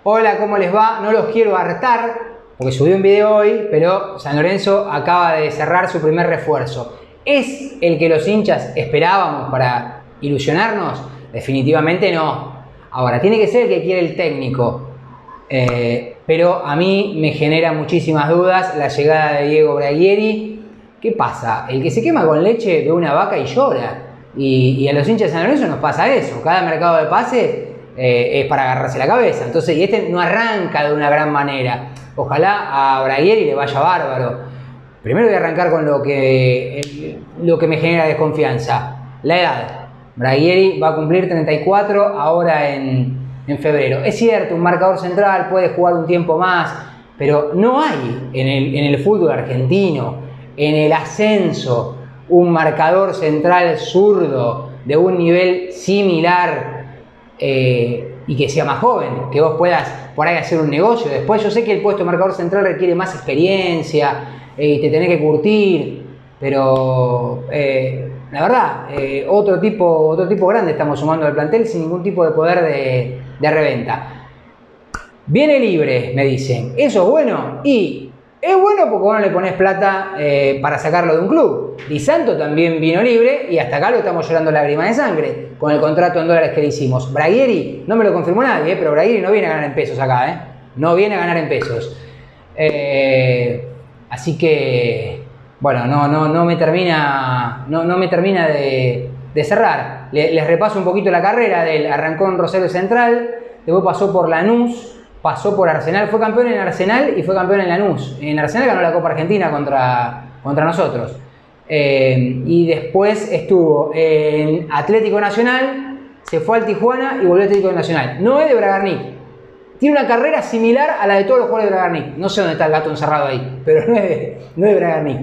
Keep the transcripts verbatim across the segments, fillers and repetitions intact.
Hola, ¿cómo les va? No los quiero hartar, porque subí un video hoy, pero San Lorenzo acaba de cerrar su primer refuerzo. ¿Es el que los hinchas esperábamos para ilusionarnos? Definitivamente no. Ahora, tiene que ser el que quiere el técnico. Eh, pero a mí me genera muchísimas dudas la llegada de Diego Braguieri. ¿Qué pasa? El que se quema con leche ve una vaca y llora. Y, y a los hinchas de San Lorenzo nos pasa eso. Cada mercado de pases eh, es para agarrarse la cabeza. Entonces, y este no arranca de una gran manera. Ojalá a Braguieri le vaya bárbaro. Primero voy a arrancar con lo que, el, lo que me genera desconfianza. La edad. Braguieri va a cumplir treinta y cuatro ahora en, en febrero. Es cierto, un marcador central puede jugar un tiempo más, pero no hay en el, en el fútbol argentino, en el ascenso, un marcador central zurdo de un nivel similar eh, y que sea más joven, que vos puedas por ahí hacer un negocio. Después yo sé que el puesto de marcador central requiere más experiencia eh, y te tenés que curtir, pero eh, la verdad, eh, otro, tipo, otro tipo grande estamos sumando al plantel sin ningún tipo de poder de, de reventa. Viene libre, me dicen. ¿Eso es bueno? Y es bueno porque vos no le ponés plata eh, para sacarlo de un club. Di Santo también vino libre y hasta acá lo estamos llorando lágrimas de sangre con el contrato en dólares que le hicimos. Braguieri, no me lo confirmó nadie, eh, pero Braguieri no viene a ganar en pesos acá. Eh. No viene a ganar en pesos. Eh, así que... Bueno, no, no, no me termina, no, no me termina de, de cerrar. Le, les repaso un poquito la carrera. Del, arrancó en Rosario Central, después pasó por Lanús, pasó por Arsenal, fue campeón en Arsenal y fue campeón en Lanús. En Arsenal ganó la Copa Argentina contra, contra nosotros. Eh, y después estuvo en Atlético Nacional, se fue al Tijuana y volvió a Atlético Nacional. No es de Bragarnik. Tiene una carrera similar a la de todos los jugadores de Bragarnik. No sé dónde está el gato encerrado ahí, pero no es de, no es de Bragarnik.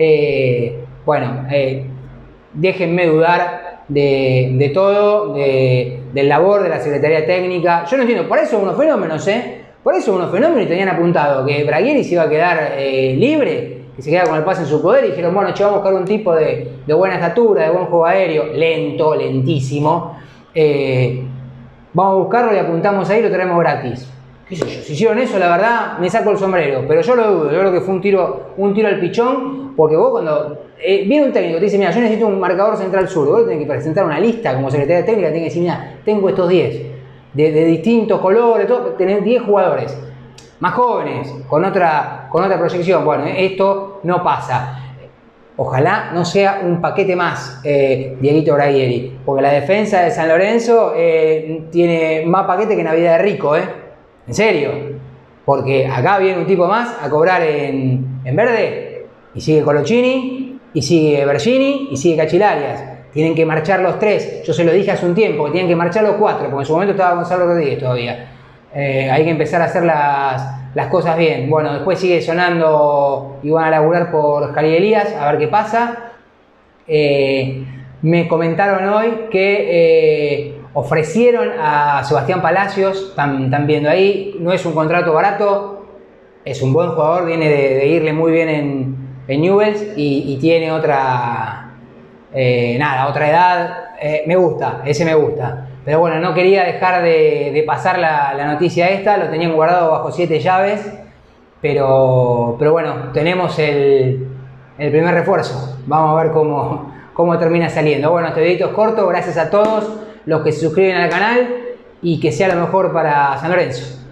Eh, bueno, eh, déjenme dudar de, de todo, de, del labor de la Secretaría Técnica. Yo no entiendo, por eso unos fenómenos, ¿eh? Por eso unos fenómenos y tenían apuntado que Braguieri se iba a quedar eh, libre, que se quedaba con el pase en su poder y dijeron, bueno, che, vamos a buscar un tipo de, de buena estatura, de buen juego aéreo, lento, lentísimo. Eh, vamos a buscarlo y apuntamos ahí y lo traemos gratis. ¿Qué sé yo? Si hicieron eso, la verdad, me saco el sombrero. Pero yo lo dudo. Yo creo que fue un tiro, un tiro al pichón. Porque vos cuando eh, viene un técnico y te dice, mira, yo necesito un marcador central sur. Vos tenés que presentar una lista como secretaria técnica. Tenés que decir, mira, tengo estos diez. De, de distintos colores, todo, tenés diez jugadores. Más jóvenes, con otra, con otra proyección. Bueno, esto no pasa. Ojalá no sea un paquete más, eh, Dieguito Braguieri. Porque la defensa de San Lorenzo eh, tiene más paquete que Navidad de Rico, ¿eh? En serio, porque acá viene un tipo más a cobrar en, en verde y sigue Colochini, y sigue Bergini, y sigue Cachilarias. Tienen que marchar los tres. Yo se lo dije hace un tiempo, que tienen que marchar los cuatro, porque en su momento estaba Gonzalo Rodríguez todavía. Eh, hay que empezar a hacer las, las cosas bien. Bueno, después sigue sonando y van a laburar por Jali Elías, a ver qué pasa. Eh, me comentaron hoy que... Eh, ofrecieron a Sebastián Palacios, están, están viendo ahí, no es un contrato barato, es un buen jugador, viene de, de irle muy bien en, en Newell's y, y tiene otra, eh, nada, otra edad, eh, me gusta, ese me gusta. Pero bueno, no quería dejar de, de pasar la, la noticia esta, lo tenían guardado bajo siete llaves, pero, pero bueno, tenemos el, el primer refuerzo, vamos a ver cómo, cómo termina saliendo. Bueno, este videito es corto, gracias a todos los que se suscriben al canal y que sea lo mejor para San Lorenzo.